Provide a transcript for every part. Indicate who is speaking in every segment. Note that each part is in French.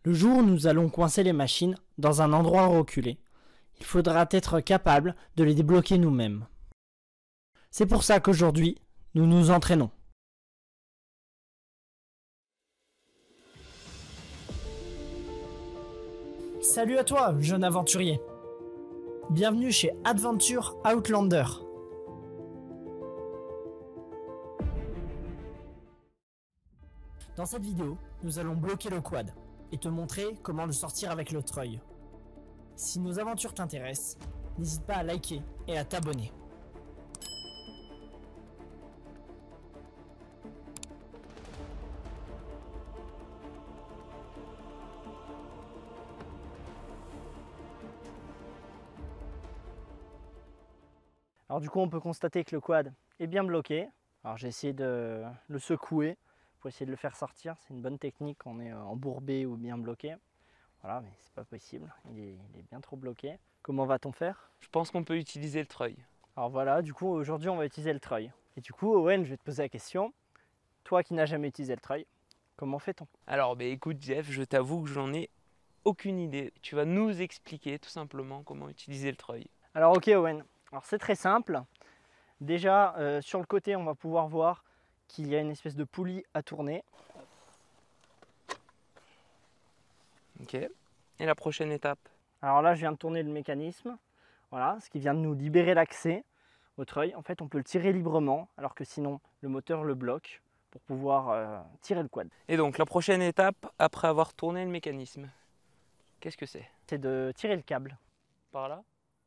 Speaker 1: Le jour où nous allons coincer les machines dans un endroit reculé, il faudra être capable de les débloquer nous-mêmes. C'est pour ça qu'aujourd'hui, nous nous entraînons. Salut à toi, jeune aventurier. Bienvenue chez Adventure Outlander. Dans cette vidéo, nous allons bloquer le quad et te montrer comment le sortir avec le treuil. Si nos aventures t'intéressent, n'hésite pas à liker et à t'abonner. Alors du coup on peut constater que le quad est bien bloqué. Alors j'ai essayé de le secouer pour essayer de le faire sortir. C'est une bonne technique quand on est embourbé ou bien bloqué. Voilà, mais c'est pas possible, il est bien trop bloqué. Comment va-t-on faire?
Speaker 2: Je pense qu'on peut utiliser le treuil.
Speaker 1: Alors voilà, du coup aujourd'hui on va utiliser le treuil. Et du coup Owen, je vais te poser la question. Toi qui n'as jamais utilisé le treuil, comment fait-on?
Speaker 2: Alors écoute Jeff, je t'avoue que j'en ai aucune idée. Tu vas nous expliquer tout simplement comment utiliser le treuil.
Speaker 1: Alors ok Owen, alors c'est très simple. Déjà sur le côté on va pouvoir voir qu'il y a une espèce de poulie à tourner.
Speaker 2: Ok. Et la prochaine étape?
Speaker 1: Alors là je viens de tourner le mécanisme. Voilà, ce qui vient de nous libérer l'accès au treuil. En fait on peut le tirer librement alors que sinon le moteur le bloque pour pouvoir tirer le quad.
Speaker 2: Et donc la prochaine étape après avoir tourné le mécanisme, qu'est-ce que c'est?
Speaker 1: C'est de tirer le câble.
Speaker 2: Par là?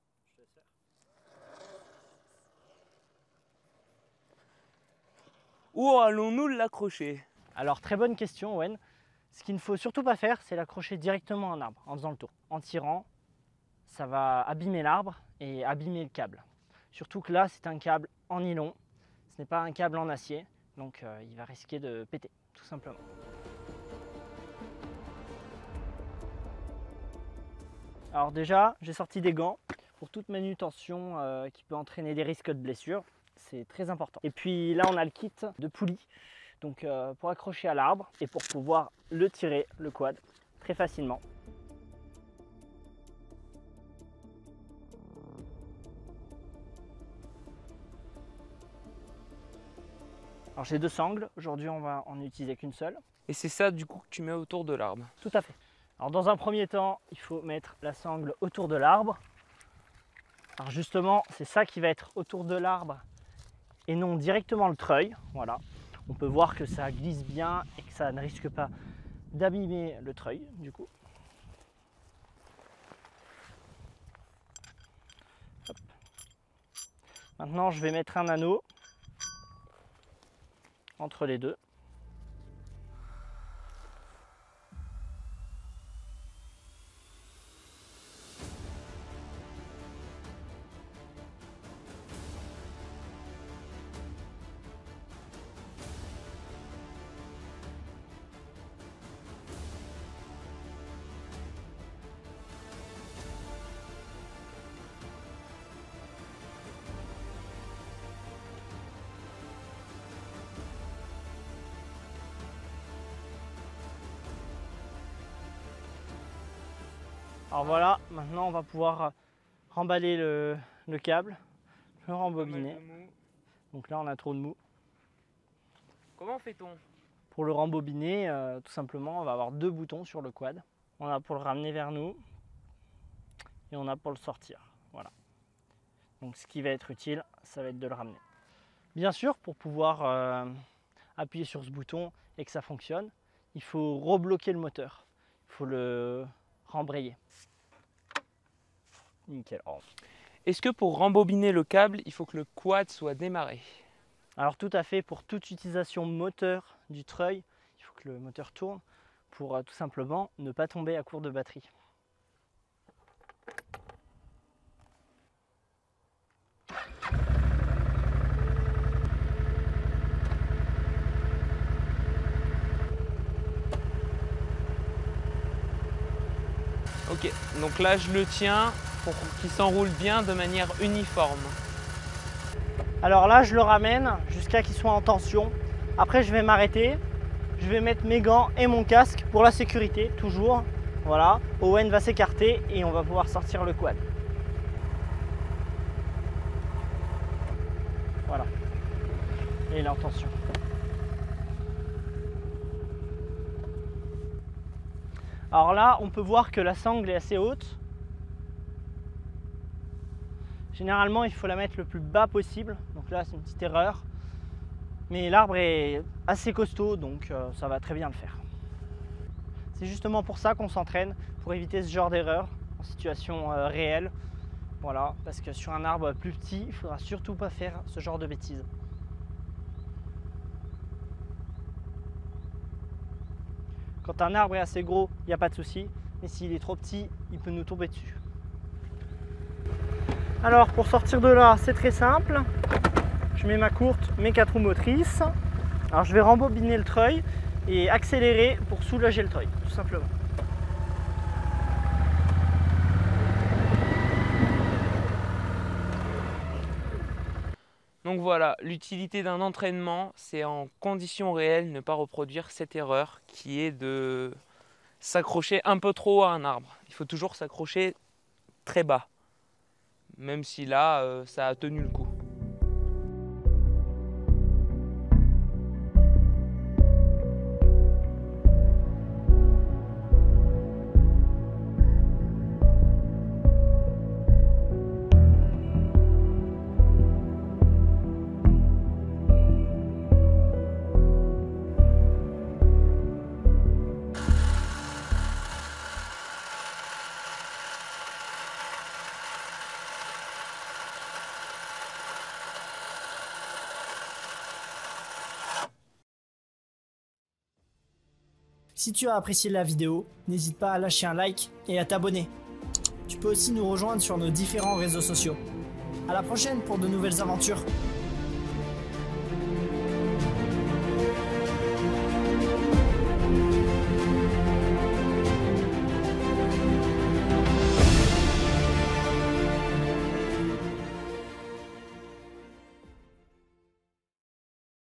Speaker 2: Où allons-nous l'accrocher?
Speaker 1: Alors très bonne question Owen. Ce qu'il ne faut surtout pas faire, c'est l'accrocher directement à un arbre en faisant le tour. En tirant, ça va abîmer l'arbre et abîmer le câble. Surtout que là, c'est un câble en nylon, ce n'est pas un câble en acier, donc il va risquer de péter, tout simplement. Alors déjà, j'ai sorti des gants pour toute manutention qui peut entraîner des risques de blessures. C'est très important. Et puis là, on a le kit de poulie. Donc pour accrocher à l'arbre et pour pouvoir le tirer, le quad, très facilement. Alors j'ai deux sangles, aujourd'hui on va en utiliser qu'une seule.
Speaker 2: Et c'est ça du coup que tu mets autour de l'arbre?
Speaker 1: Tout à fait. Alors dans un premier temps, il faut mettre la sangle autour de l'arbre. Alors justement, c'est ça qui va être autour de l'arbre et non directement le treuil. Voilà. On peut voir que ça glisse bien et que ça ne risque pas d'abîmer le treuil du coup. Hop. Maintenant je vais mettre un anneau entre les deux. Alors voilà, maintenant on va pouvoir remballer le câble, le rembobiner. Donc là on a trop de mou.
Speaker 2: Comment fait-on?
Speaker 1: Pour le rembobiner, tout simplement, on va avoir deux boutons sur le quad. On a pour le ramener vers nous et on a pour le sortir. Voilà. Donc ce qui va être utile, ça va être de le ramener. Bien sûr, pour pouvoir appuyer sur ce bouton et que ça fonctionne, il faut rebloquer le moteur. Il faut le rembrayer. Nickel. Oh.
Speaker 2: Est-ce que pour rembobiner le câble, il faut que le quad soit démarré?
Speaker 1: Alors tout à fait, pour toute utilisation moteur du treuil, il faut que le moteur tourne pour tout simplement ne pas tomber à court de batterie.
Speaker 2: Ok, donc là je le tiens pour qu'il s'enroule bien de manière uniforme.
Speaker 1: Alors là je le ramène jusqu'à qu'il soit en tension. Après je vais m'arrêter je vais mettre mes gants et mon casque pour la sécurité, toujours. Voilà, Owen va s'écarter et on va pouvoir sortir le quad. Voilà. Et l'intention. Alors là, on peut voir que la sangle est assez haute. Généralement, il faut la mettre le plus bas possible. Donc là, c'est une petite erreur. Mais l'arbre est assez costaud, donc ça va très bien le faire. C'est justement pour ça qu'on s'entraîne, pour éviter ce genre d'erreur en situation réelle. Voilà, parce que sur un arbre plus petit, il ne faudra surtout pas faire ce genre de bêtises. Quand un arbre est assez gros, il n'y a pas de souci. Mais s'il est trop petit, il peut nous tomber dessus. Alors pour sortir de là, c'est très simple. Je mets ma courte, mes 4 roues motrices. Alors je vais rembobiner le treuil et accélérer pour soulager le treuil, tout simplement.
Speaker 2: Donc voilà, l'utilité d'un entraînement, c'est en conditions réelles ne pas reproduire cette erreur qui est de s'accrocher un peu trop à un arbre. Il faut toujours s'accrocher très bas, même si là, ça a tenu le coup.
Speaker 1: Si tu as apprécié la vidéo, n'hésite pas à lâcher un like et à t'abonner. Tu peux aussi nous rejoindre sur nos différents réseaux sociaux. À la prochaine pour de nouvelles aventures.